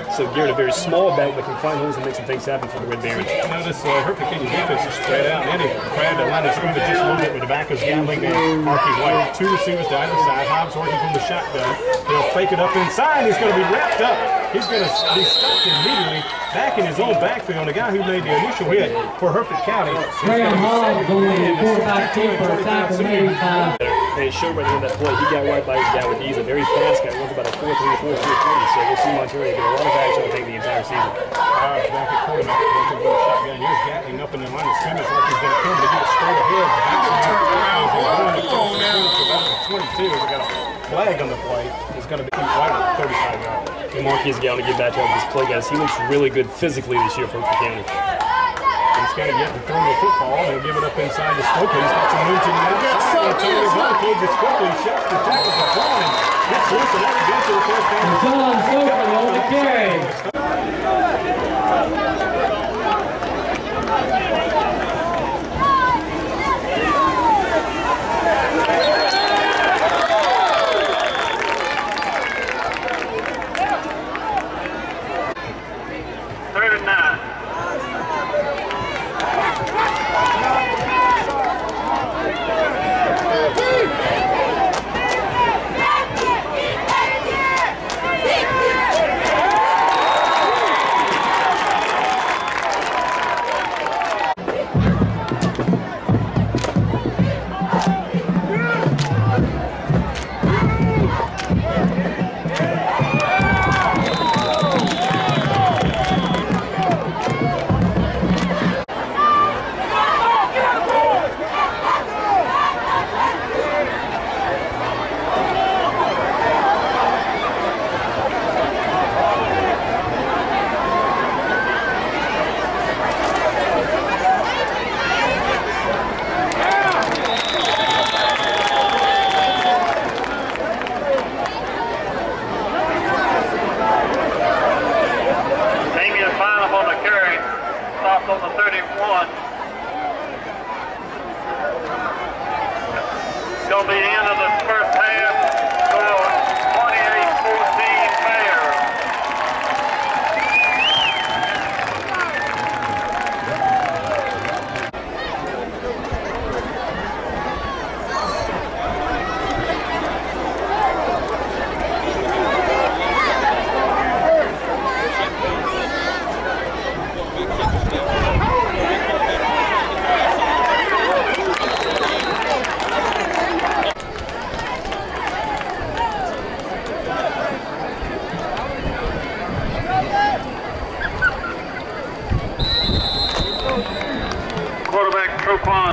So Garrett, a very small back, but can find holes and make some things happen for the Red Barons. Notice Hereford Canyon defense is spread out. Eddie tried to line us over just a little bit with the back of Gambling and Marky White. Two receivers to either side. Hobbs working from the shotgun. He'll fake it up inside. He's going to be wrapped up. He's going to be stopped immediately back in his own backfield. The guy who made the initial hit for Hereford County. Graham Hobbs only a quarterback keeper, tackle made by. And it showed right on that play. He got right by his guy with He's a very fast guy. He runs about a 4.3, 4.3. So we'll see Monterey get a lot of action, I think, the entire season. Hobbs back at quarterback. Working from the shotgun. Here's Gatling up in the line of scrimmage like he's going to come to get straight ahead. Bouncing 22. We got a flag on the play. It's going to be right at 35 yards. And Marquis Gown to get back to this play, guys. He looks really good physically this year for Hereford County. He's got to get to throw the football. He'll give it up inside to Stokely. He's got some room to the outside. Tony just quickly shuts the tackle for John. Gets loose and that gets to the first down. John Stokely on the carry. On the 31. It's going to be the end of the first half. Score 28-14 Bears. Quarterback Troquan.